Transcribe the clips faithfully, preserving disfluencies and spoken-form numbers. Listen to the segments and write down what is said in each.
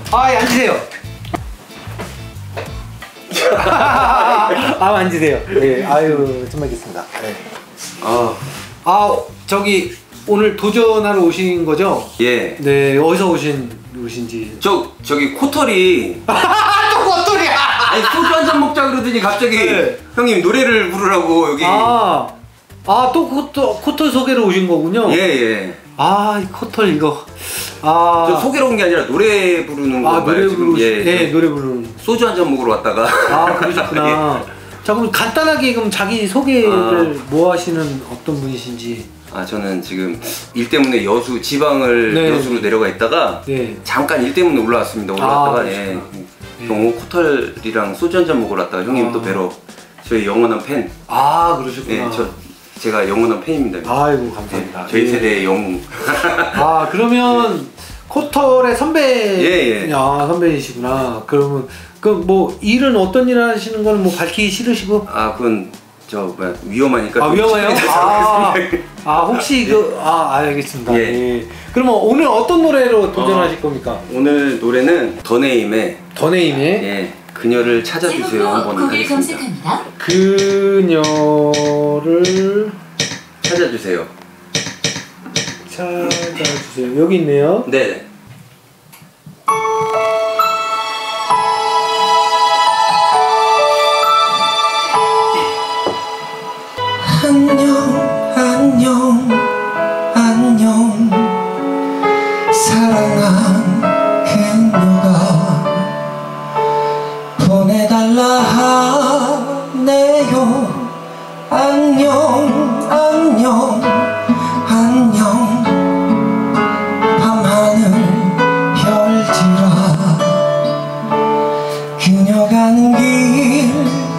아, 예, 앉으세요. 아, 앉으세요. 네, 아유, 좀 알겠습니다. 네. 아, 아, 저기 오늘 도전하러 오신 거죠? 예. 네, 어디서 오신 누구신지. 저 저기 코털이. 또 코털이야. 아니 소주 한잔 먹자 그러더니 갑자기 네. 형님 노래를 부르라고 여기. 아, 아, 또 코털, 코털 소개로 오신 거군요. 예 예. 아, 이 코털 이거. 아, 저 소개로 온 게 아니라 노래 부르는 거. 아, 노래 부르. 예, 네, 노래 부르는. 소주 한잔 먹으러 왔다가. 아, 그러셨구나. 예. 자, 그럼 간단하게 그럼 자기 소개를 아. 뭐 하시는 어떤 분이신지. 아, 저는 지금 일 때문에 여수 지방을 네. 여수로 내려가 있다가 네. 잠깐 일 때문에 올라왔습니다. 올라왔다가 아, 예. 경호 네. 코털이랑 소주 한잔 먹으러 왔다가 형님 아. 또 뵈러 저희 영원한 팬. 아, 그러셨구나. 네, 저 제가 영원한 팬입니다. 아이고, 감사합니다. 네, 저희 예. 세대의 영웅. 아, 그러면 네. 코털의 선배. 예, 예. 아, 선배이시구나. 그러면 그 뭐 일은 어떤 일 하시는 거는 뭐 밝히기 싫으시고? 아, 그건 저 뭐야 위험하니까. 아, 위험해요? 아, 아, 혹시 그 아, 알겠습니다. 예. 예. 그러면 오늘 어떤 노래로 도전하실 어, 겁니까? 오늘 노래는 더네임의 더네임의 예. 그녀를 찾아주세요 한번 하겠습니다. 그녀를 찾아주세요. 찾아주세요. 여기 있네요. 네. 안녕 안녕 안녕 사랑한 그녀가 보내달라 하네요. 안녕 안녕 안녕 밤하늘 별지라 그녀 가는 길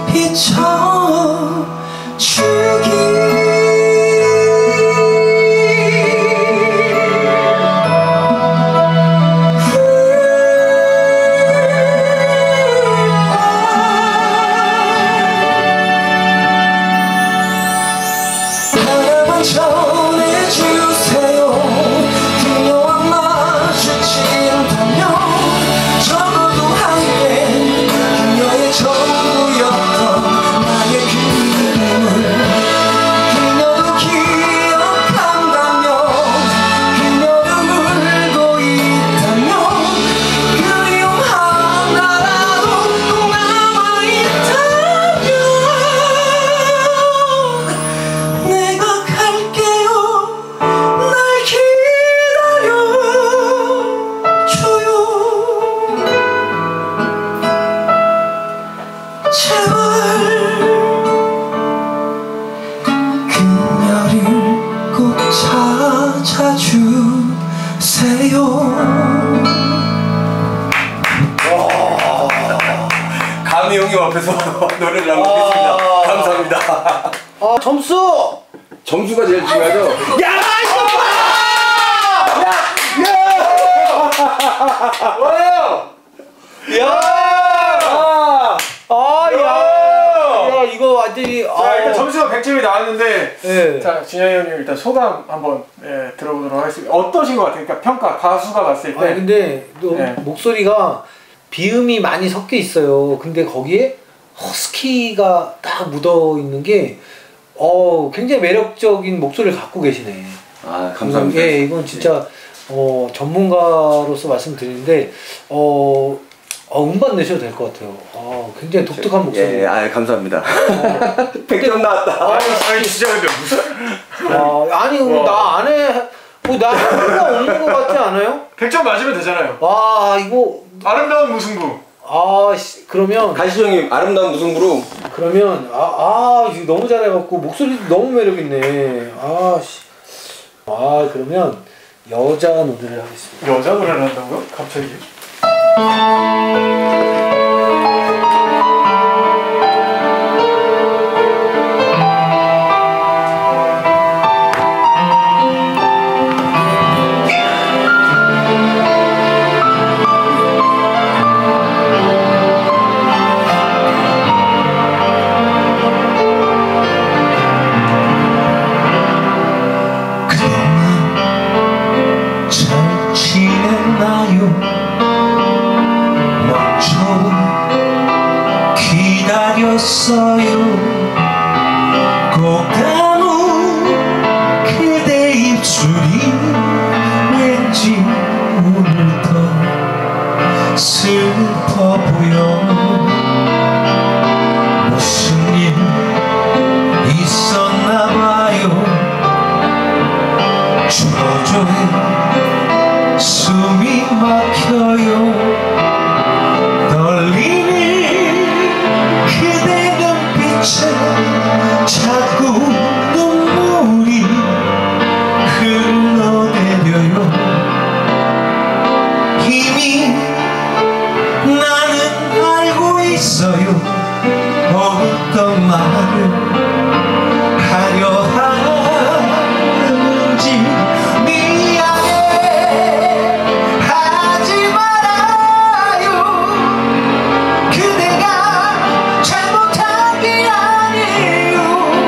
비춰 주기. 하나만 전해주세요. 그녀와 마주친다면 적어도 한때 그녀의 전부였던 나의 그림을 그녀도 기억한다면 그녀도 울고 있다면 그리움 하나라도 꼭 남아있다면 내가 갈게요. 날 기다려줘요. 제발 그녀를 꼭 찾아주세요. 감히 형님 앞에서 노래를 하고 있습니다. 감사합니다. 아, 점수! 점수가 제일 중요하죠. 야, 이거 봐! 야! 야! 야! 아, 야! 야, 이거 완전히. 자, 아, 일단 점수가 백 점이 나왔는데 네. 자, 진영이 형님 일단 소감 한번 예, 들어보도록 하겠습니다. 어떠신 것 같아요? 그러니까 평가, 가수가 봤을 때. 아니, 근데 또 네. 목소리가 비음이 많이 섞여 있어요. 근데 거기에 허스키가 딱 묻어 있는 게 어, 굉장히 매력적인 목소리를 갖고 계시네. 아, 감사합니다. 예, 이건 진짜 어, 전문가로서 말씀드리는데 어, 어, 음반 내셔도 될 것 같아요. 어, 굉장히 독특한 목소리. 예, 아, 감사합니다. 백 점 나왔다. 아니, 아니 진짜 근데 무슨 어, 아니 나 안에 뭐나 하나가 없는 것 같지 않아요? 백 점 맞으면 되잖아요. 와, 이거 아름다운 무승부. 아, 씨, 그러면 가시죠 형님. 아름다운 무승부로. 그러면 아, 아 이거 너무 잘해갖고 목소리도 너무 매력있네. 아, 씨. 아, 그러면 여자 노래를 하겠습니다. 여자 노래를 한다고요? 갑자기? 그동안 잘 지냈나요? 모르겠어요. 꼭 감은 그대 입술이 왠지 오늘 더 슬퍼 보여. 무슨 일 있었나 봐요. 주어줘에 숨이 막혀요. 그대 눈빛에 자꾸 눈물이 흘러내려요. 이미 나는 알고 있어요. 어떤 말을 하려 하는지. 미안해 하지 말아요. 그대가 잘못한 게 아니에요.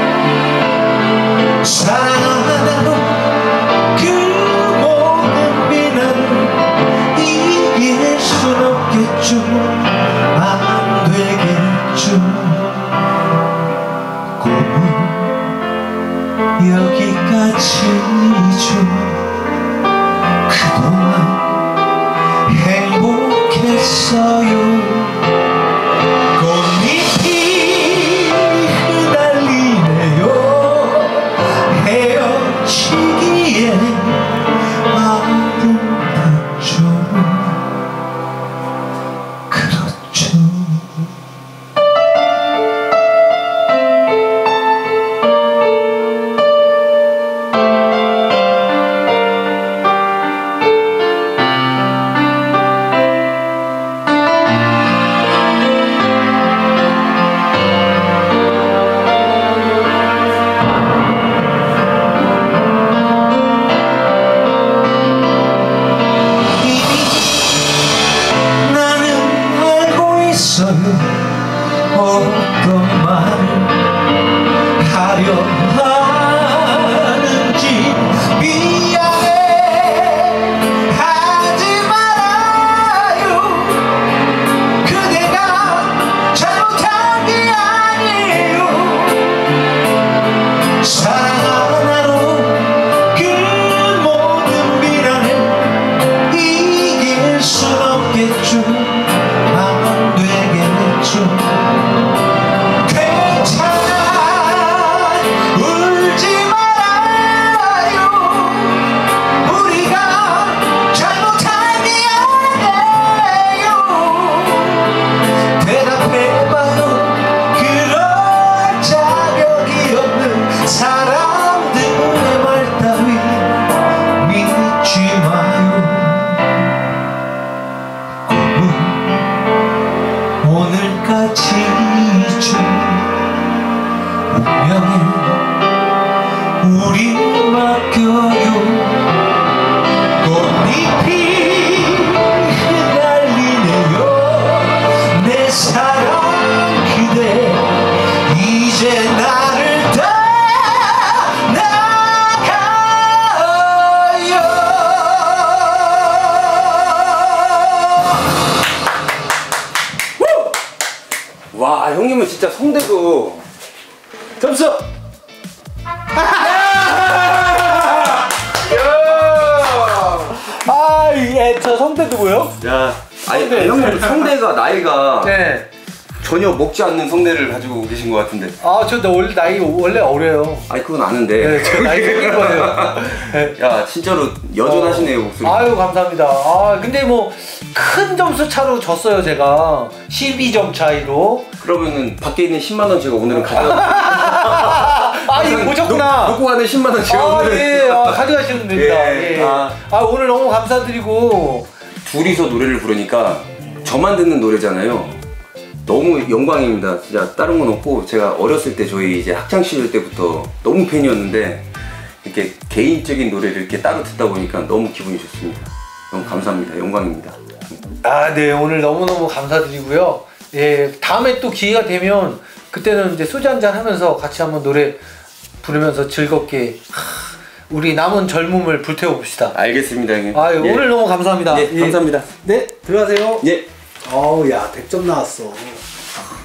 사랑하고 그 모든 비난 이길 순 없겠죠. 안 되겠죠. 꿈은 여기까지죠. 그동안 행복했어요. 꽃잎이 흩날리네요. 헤어지기에 아름답죠. 그렇죠. 어떤 말을 하려 하는지. 미안해 하지 말아요. 그대가 잘못한 게 아니에요. 사랑 하나로 그 모든 비난을 이길 순 없겠죠. 안 되겠죠. 오늘까지죠. 운명에 우리 맡겨요. 꽃잎이 흩날리네요. 내 사랑 그대 이제 나를 와, 형님은 진짜 성대도 점수! 아, 예, 저 성대도 뭐요? 야, 아니, 성대. 형님 성대가 나이가 네. 전혀 먹지 않는 성대를 가지고 계신 것 같은데. 아, 저 원래 나이 원래 어려요. 아니, 그건 아는데. 네, 저 나이 생긴 거예요. 네. 야, 진짜로 여전하시네요, 목소리. 아유, 감사합니다. 아, 근데 뭐 큰 점수 차로 졌어요, 제가. 십이 점 차이로. 그러면은 밖에 있는 십만 원 제가 오늘은 가져가. 아, 이거 보셨구나. 놓고 가는 십만 원 제가 아, 오늘은. 예, 아, 가져가시면 됩니다. 예. 예. 아. 아, 오늘 너무 감사드리고. 둘이서 노래를 부르니까 저만 듣는 노래잖아요. 너무 영광입니다. 진짜 다른 건 없고, 제가 어렸을 때 저희 이제 학창 시절 때부터 너무 팬이었는데 이렇게 개인적인 노래를 이렇게 따로 듣다 보니까 너무 기분이 좋습니다. 너무 감사합니다. 영광입니다. 아, 네, 오늘 너무너무 감사드리고요. 예, 다음에 또 기회가 되면 그때는 이제 소주 한잔 하면서 같이 한번 노래 부르면서 즐겁게 하, 우리 남은 젊음을 불태워 봅시다. 알겠습니다, 형님. 아, 예. 오늘 너무 감사합니다. 예, 예. 감사합니다. 네, 들어가세요. 예. 어우, 야, 백 점 나왔어.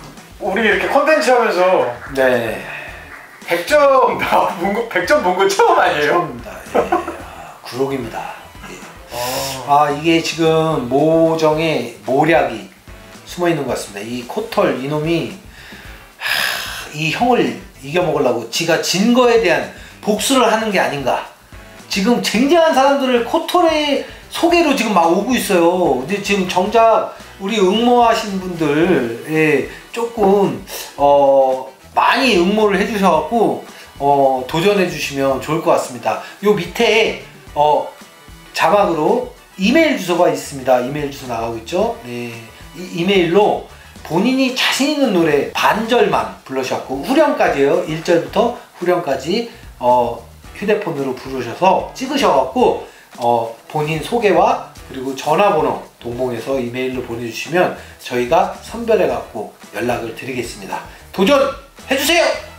우리 이렇게 콘텐츠 하면서 네. 백 점 나본 거, 백 점 본 거 처음 아니에요? 처음입니다. 예. 아, 구록입니다. 예. 아, 이게 지금 모정에 모략이 숨어 있는 것 같습니다. 이 코털 이놈이 하, 이 형을 이겨먹으려고 지가 진 거에 대한 복수를 하는 게 아닌가. 지금 쟁쟁한 사람들을 코털의 소개로 지금 막 오고 있어요. 근데 지금 정작 우리 응모하신 분들에 조금 어 많이 응모를 해주셔갖고 어 도전해 주시면 좋을 것 같습니다. 요 밑에 어 자막으로 이메일 주소가 있습니다. 이메일 주소 나가고 있죠. 네, 이 이메일로 본인이 자신 있는 노래 반절만 불러주셨고 후렴까지요. 일 절부터 후렴까지 어 휴대폰으로 부르셔서 찍으셔갖고 어 본인 소개와 그리고 전화번호 동봉해서 이메일로 보내주시면 저희가 선별해 갖고 연락을 드리겠습니다. 도전해주세요!